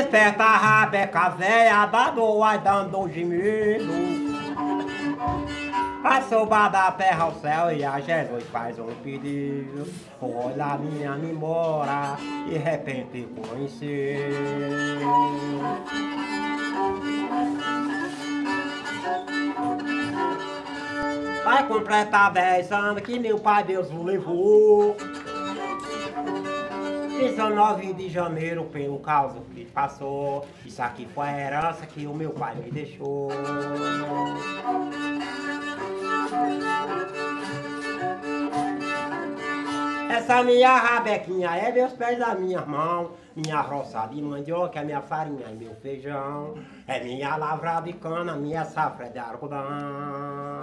Desperta a rabeca véia da dor, dando gemido. Passou da terra ao céu e a Jesus faz um pedido. Olha minha memória, de repente conheceu. Vai completar 10 anos que meu pai Deus o levou. 19 de janeiro, pelo caso que passou. Isso aqui foi a herança que o meu pai me deixou. Essa minha rabequinha é meus pés da minha mão. Minha roça de mandioca, é minha farinha e meu feijão. É minha lavra de cana, minha safra de algodão.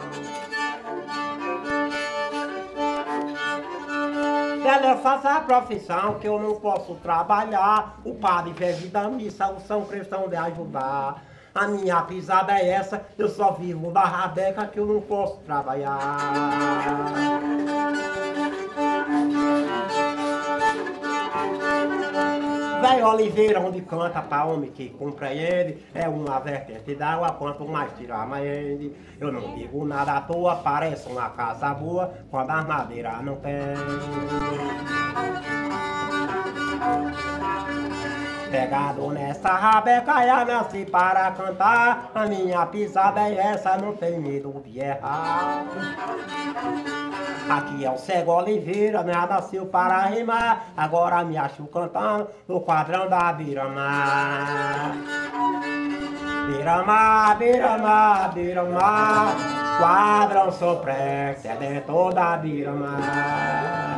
Ela faça a profissão que eu não posso trabalhar. O padre vive da missa, o São Cristão de ajudar. A minha pisada é essa, eu só vivo da rabeca que eu não posso trabalhar. Velho Oliveira, onde canta pra homem que compreende, é uma vertente d'água, quanto mais tirar mais rende. Eu não digo nada à toa, parece uma casa boa, quando as madeiras não tem. Pegado nessa rabeca, eu nasci para cantar. A minha pisada é essa, não tem medo de errar. Aqui é o Cego Oliveira, né? Nasceu para rimar. Agora me acho cantando no quadrão da Beira-Mar. Beira-Mar, Beira-Mar, Beira-Mar, quadrão Soprex, é dentro da Beira-Mar.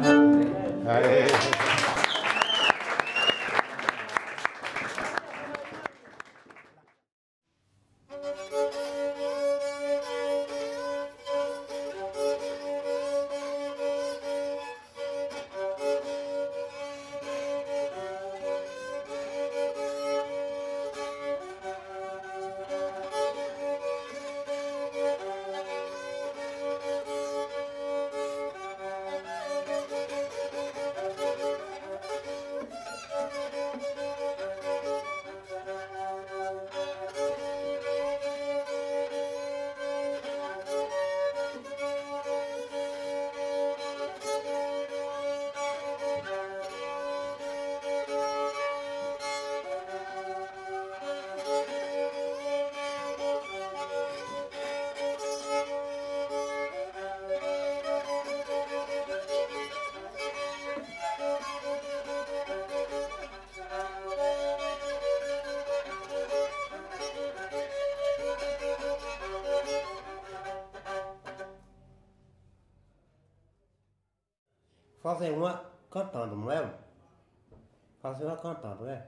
Fazer uma cantando, não é? Fazer uma cantando, é?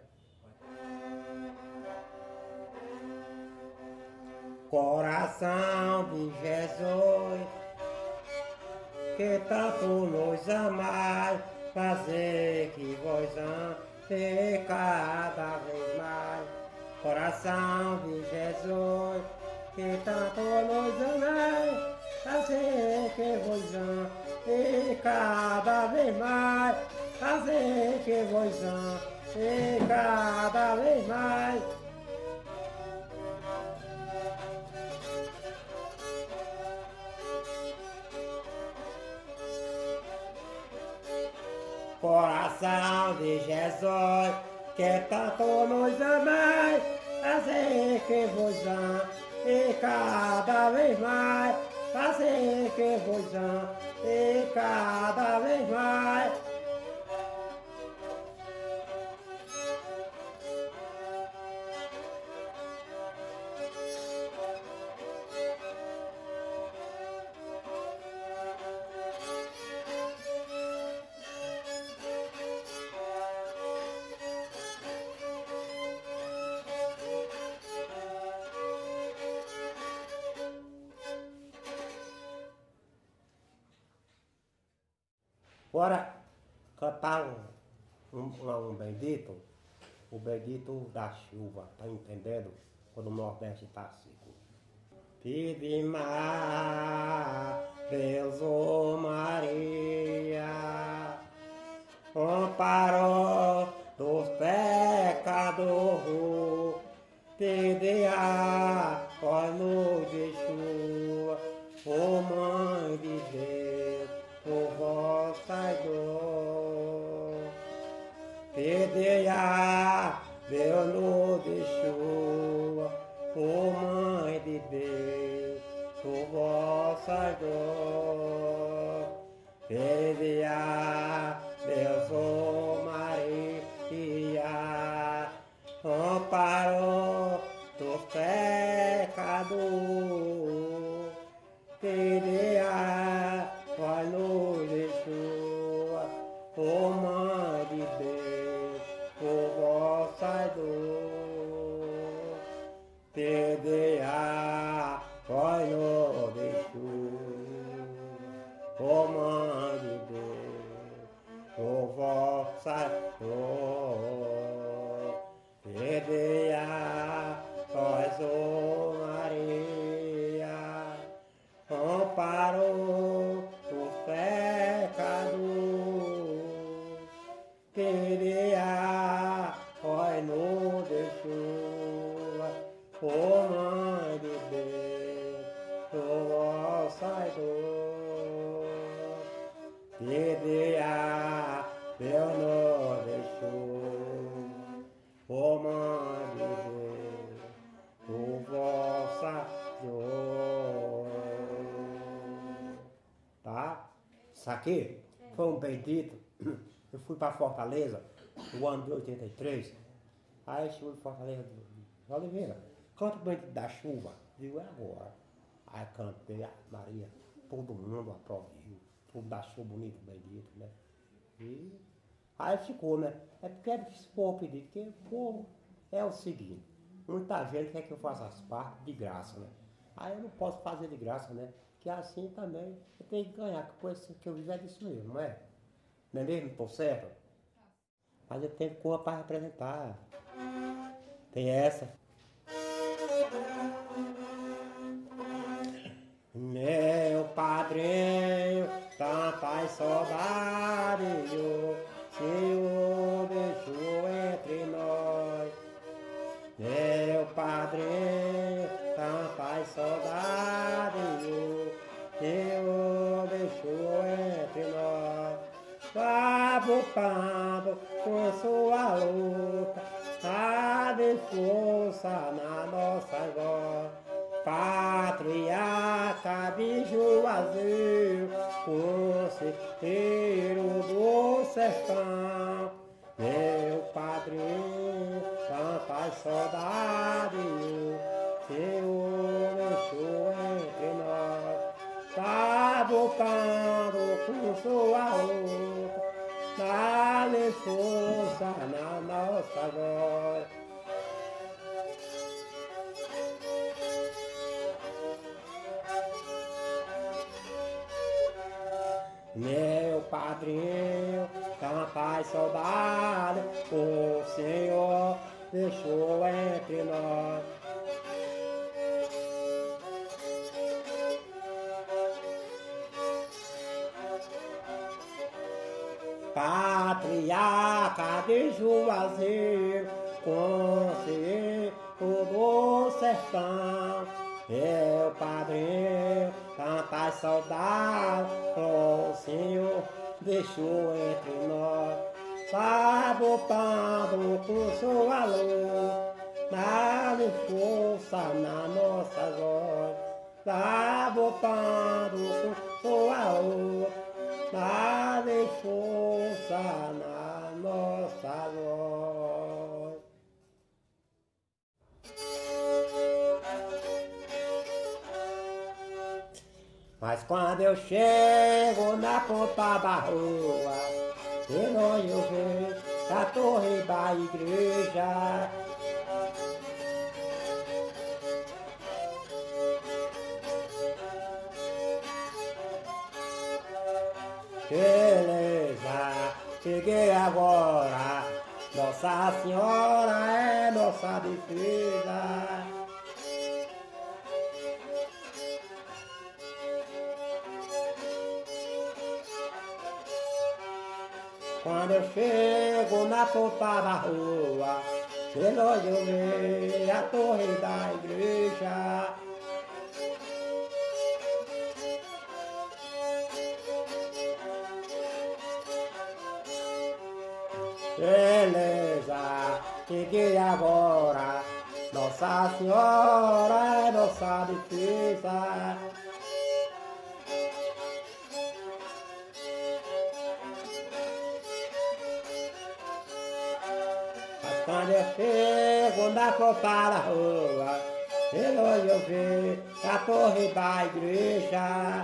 Coração de Jesus, que tanto nos amai, fazer que vós ame cada vez mais. Coração de Jesus, que tanto nos amai, fazer que vós ame cada vez mais, fazer que vós ame cada vez mais. Coração de Jesus, que tanto nos amai, fazer que vos ame cada vez mais, fazer que vos ame cada vez mais. Bora cantar um bendito, o bendito da chuva, tá entendendo? Quando o Nordeste tá seco. Pede mar, Deus, oh Maria, amparo dos pecadores. vossa dor. Pedeia, Deus nos deixou, ô Mãe de Deus, por vossa dor. Pedeia, Deus, ô Maria, amparou dos pecadores. Pedeia, vai nos deixou, ô Mãe de Deus, por vossa dor. Pedeia, vai nos deixou, ô Mãe de Deus, por vossa dor. Pedeia, vós, ô Maria, amparou os pecadores. Pedeia, vós nos deixou, ô Mãe de Deus, por vossa dor. Pedeia, Deus nos deixou, ô Mãe de Deus, por vossa dor. Tá? Isso aqui foi um bendito. Eu fui para Fortaleza no ano de 83. Aí chegou em Fortaleza, Oliveira, canta o bendito da chuva. Viu? É agora. Aí cantei, a Maria, todo mundo aplaudiu. Tudo da chuva bonito, bendito, né? E aí ficou, né? É porque é difícil pôr pedir, porque o povo é o seguinte, muita gente quer que eu faça as partes de graça, né? Aí eu não posso fazer de graça, né? Que assim também eu tenho que ganhar, que coisa que eu vivo é disso mesmo, não é? Não é mesmo? Estou certo? Mas eu tenho coisa para representar. Tem essa. Meu padrinho, tantas saudades, o Senhor deixou entre nós. Meu padrinho, tantas saudades, o Senhor deixou entre nós. Labutando com sua luta, a de força na nossa voz. Patriarca de Juazeiro, conselheiro do sertão. Meu padrinho, tantas saudades, Senhor deixou entre nós. Tá voltando com sua luta, dá-lhe força na nossa voz. Meu padrinho, tantas saudades, o Senhor deixou entre nós. Patriarca de Juazeiro, conselheiro do sertão. Meu padrinho, tantas saudades, o Senhor deixou entre nós. Tá botando com sua luz, dá-lhe força na nossa voz. Tá botando com sua luz, dá-lhe força na nossa voz. Mas quando eu chego na ponta da rua, de longe eu vejo a torre da igreja. Beleza, cheguei agora, Nossa Senhora é nossa defesa. Quando eu chego na ponta da rua, de longe eu vejo a torre da igreja. beleza, cheguei agora. Nossa Senhora é nossa defesa. Mas quando eu chego na ponta da rua, de longe eu vejo a torre da igreja.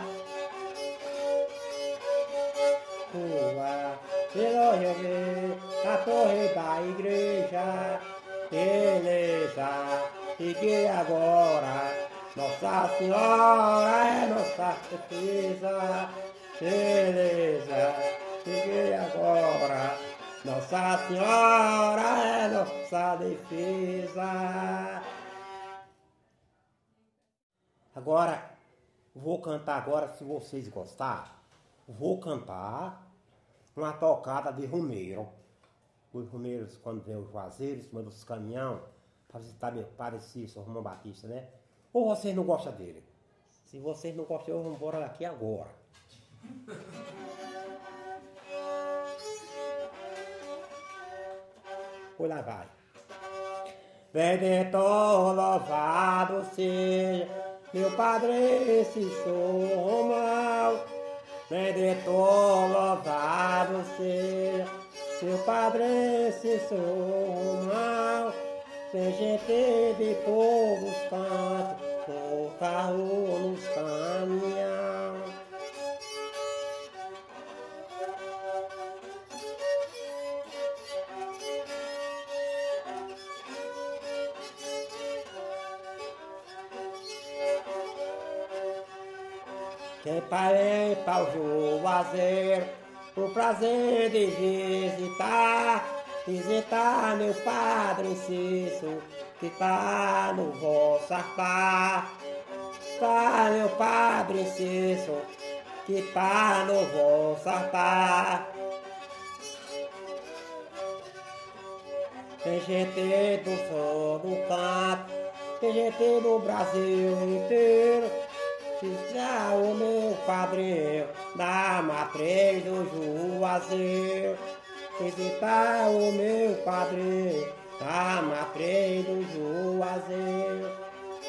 De longe eu vejo a torre da igreja. Beleza, cheguei agora. Nossa Senhora é nossa defesa. Beleza, cheguei agora. Nossa Senhora é nossa defesa. Agora, vou cantar agora, se vocês gostarem, vou cantar uma tocada de Romeiro. Os Romeiros, quando vê o Juazeiro, em cima dos caminhão, para visitar meu parecido, São Romão Batista, né? Ou vocês não gostam dele? Se vocês não gostam, eu vou embora daqui agora. Pois lá vai. Redentor, louvado seja meu Padre Cícero Romão. Redentor, louvado seja meu Padre Cícero Romão. Tem gente de todos os cantos, no carro, nos caminhão. Quem parei para o Juazeiro, o prazer de visitar meu Padre Cícero, que tá no vosso altar. Tá meu Padre Cícero, que tá no vosso altar. Tem gente do sul do canto, tem gente do Brasil inteiro. Visitar o meu padrinho da matriz do Juazeiro. Visitar o meu padrinho da matriz do Juazeiro.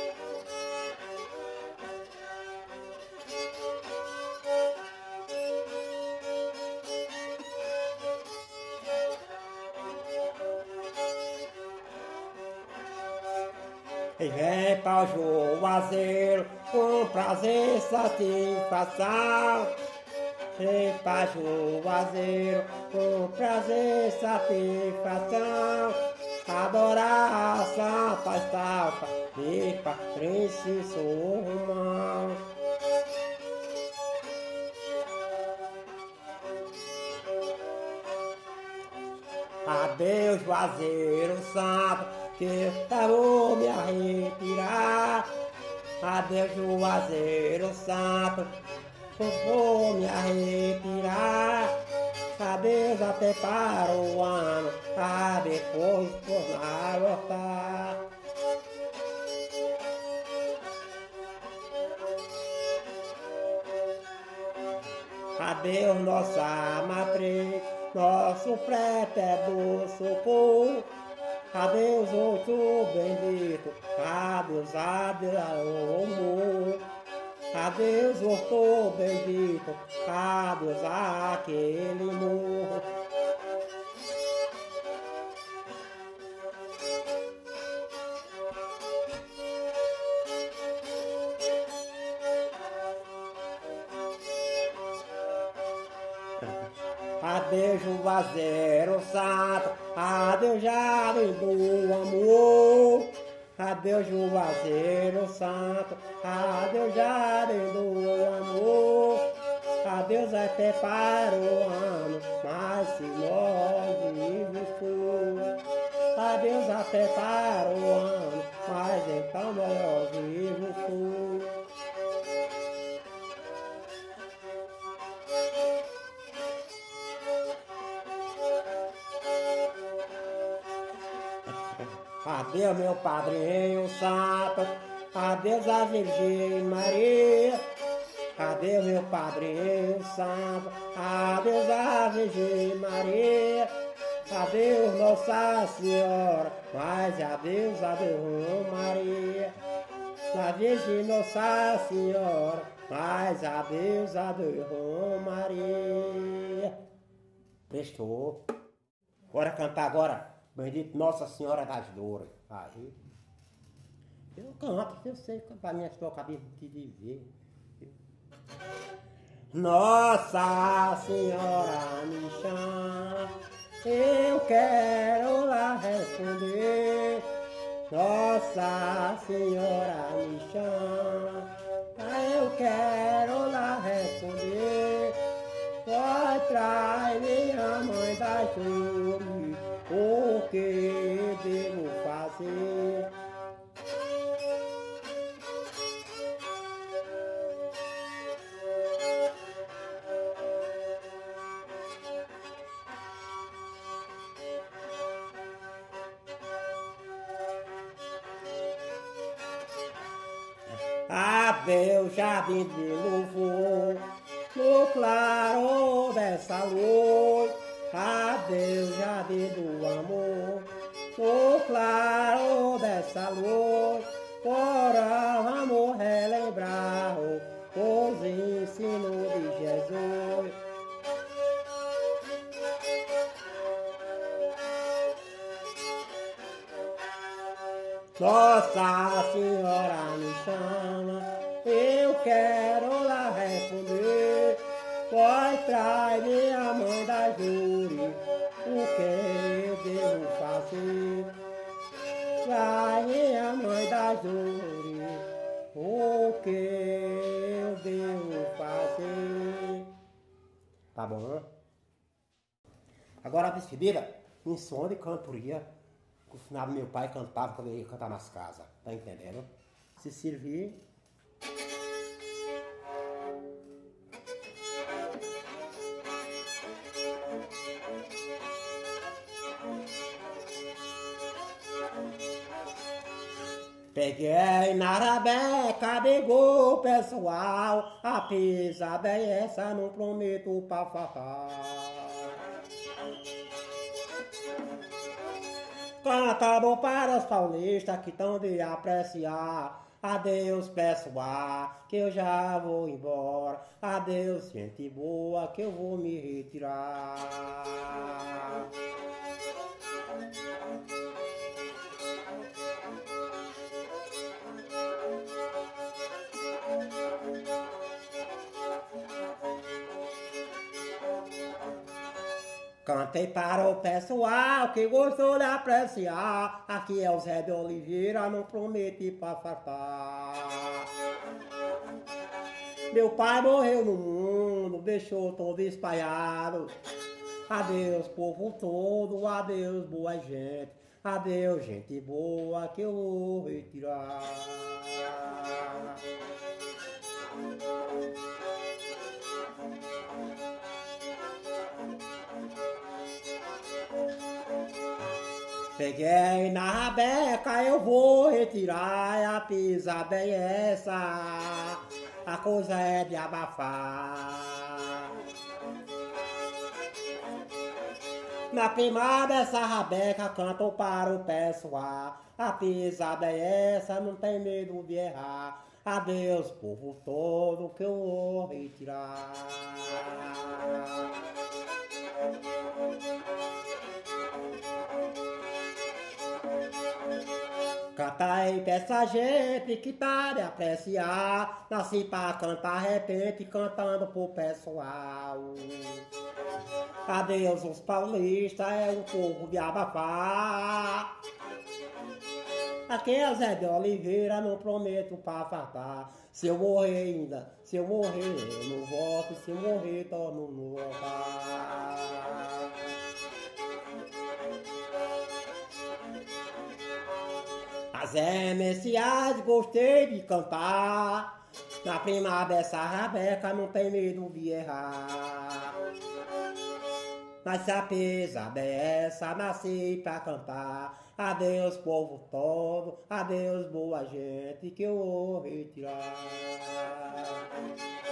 E vem para o Juazeiro com prazer e satisfação. Vem para o Juazeiro com prazer e satisfação. Adorar a Santa Estampa de Padre Cícero Romão. Adeus, Juazeiro Santo, que eu vou me retirar. Adeus, Juazeiro Santo, que eu vou me retirar. Adeus até para o ano, a depois tornar a voltar. Adeus, nossa matriz, nosso preto socorro. Adeus, outro bendito, adeus, adeus, amor. Adeus, outro bendito, adeus, aquele morro. Adeus, Juazeiro Santo, adeus, jardim do amor. Adeus, Juazeiro Santo, adeus, jardim do amor. Adeus até para o ano, mas se nós vivos for. Adeus até para o ano, mas então nós vivos for. Adeus, meu padrinho santo, adeus a Virgem Maria. Adeus, meu padrinho santo, adeus a Virgem Maria. adeus Nossa Senhora, mas adeus Maria. Na Virgem Nossa Senhora, mas adeus Maria. Prestou. Bora cantar agora, bendito Nossa Senhora das Dores. Aí. Eu canto, eu sei cantar minhas tocas de viver. Nossa Senhora me chama, eu quero lá responder. Nossa Senhora me chama, eu quero lá responder. Vai traz minha mãe das dores, o que devo fazer? Adeus, jardim de louvor, no claro dessa luz. Adeus, jardim do amor, no claro dessa luz. Ora, vamos relembrar os ensinos de Jesus. Nossa Senhora me chama, eu quero lá responder. Pois traz minha mãe das dores, o que eu devo fazer? Traz minha mãe das dores, o que eu devo fazer? Tá bom? Agora a despedida, em som de cantoria. O final do meu pai cantava quando ele ia cantar nas casas, tá entendendo? Se servir. Peguei na rabeca, ligou pessoal, a pisada é essa, não prometo pra faltar. Cantando para os paulistas que estão de apreciar. Adeus pessoal, que eu já vou embora. Adeus gente boa, que eu vou me retirar. Cantei para o pessoal que gostou de apreciar. Aqui é o Zé de Oliveira, não prometi pra faltar. Meu pai morreu no mundo, deixou todo espalhado. Adeus povo todo, adeus boa gente. Adeus gente boa, que eu vou retirar. Peguei na rabeca, eu vou retirar. A pisada é essa, a coisa é de abafar. Na primada essa rabeca canto para o pessoal. A pisada é essa, não tem medo de errar. Adeus povo todo, que eu vou retirar. Canta aí pra essa gente que tá de apreciar. Nasci pra cantar repente, cantando pro pessoal. Adeus os paulistas, é o povo de abafar. Aqui é Zé de Oliveira, não prometo pra faltar. Se eu morrer ainda, se eu morrer eu não volto. Se eu morrer torno no voltar. As MCAs gostei de cantar. Na primavera essa rabeca não tem medo de errar. Mas a pesada é essa, nasci pra cantar. Adeus povo todo, adeus boa gente, que eu vou retirar.